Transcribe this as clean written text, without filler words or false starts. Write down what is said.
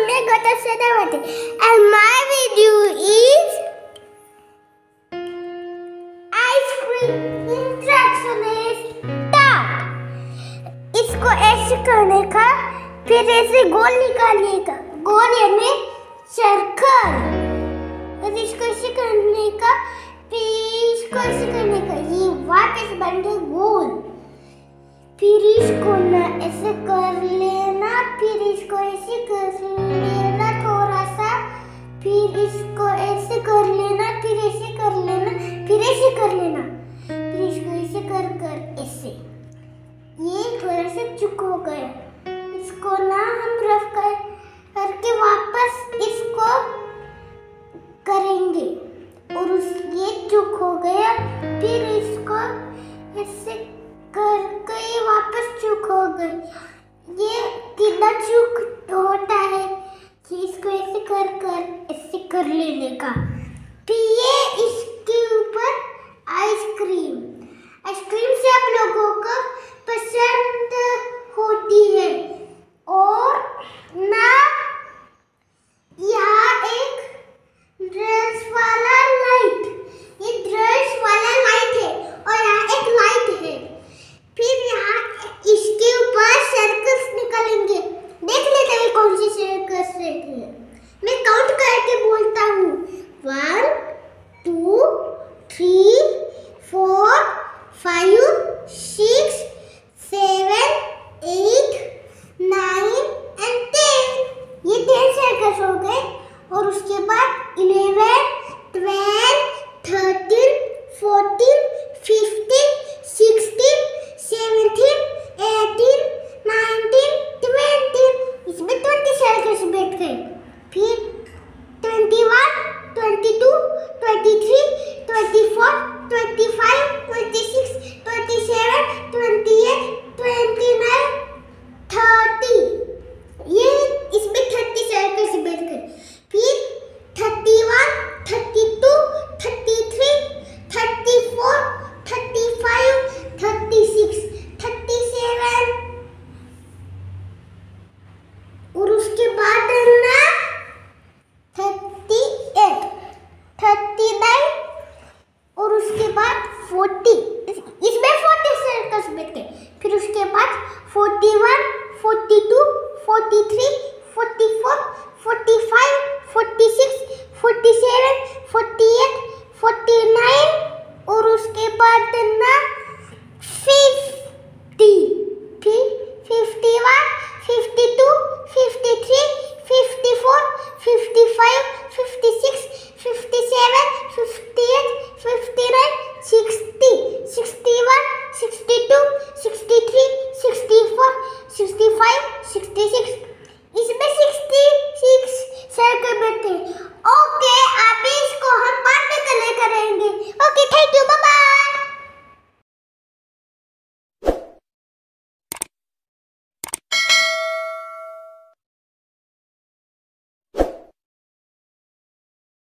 name is Gata Sedavati and my video is ice cream instructionist start। इसको ऐसे करने का, फिर ऐसे गोल निकालने का, गोल यानी सर्कल, और इसको ऐसे करने का, फिर इसको ऐसे करने का, ये वापस बन गया गोल। फिर इसको ना ऐसे कर लेना, फिर इसको ऐसे कर लेना थोड़ा सा, फिर इसको ऐसे कर लेना, फिर ऐसे कर लेना, फिर ऐसे कर लेना, फिर इसको ऐसे कर कर ऐसे। ये थोड़ा सा चुक हो गया, इसको ना हम रफ करके वापस इसको करेंगे और ये चुक हो गया, फिर इसको ऐसे करके ये वापस चुक हो गई। ये कितना चुक होता है कि इसको ऐसे कर कर ऐसे कर लेने का। फिर ये इसके ऊपर आइसक्रीम से आप लोगों को पसंद होती है। और ना यहाँ एक ड्रेस वाला लाइट, ये ड्रेस वाला लाइट है और यहाँ एक लाइट है। फिर यहाँ इसके ऊपर सर्कल्स निकालेंगे, देख लेते हैं कौन सी सर्कल्स रहती है। मैं काउंट करके बोलता हूँ, 1 2 3 4 5 6 7 8 9 and 10। ये 10 सर्कल्स हो गए। और उसके बाद 11 12 13 14 15 16 17 18 19 20। इसमें 20 सर्कल्स बैठ गए। फिर 21 22 23 24 25 26 27 28 29 30। ये इसमें 30 सर्कल्स बैठ गए। फिर 31 32 33 34 35 36 37 और उसके बाद ना 38 39 और उसके बाद 40। इसमें 40 सर्कल्स बैठ गए। फिर उसके बाद 41 42 43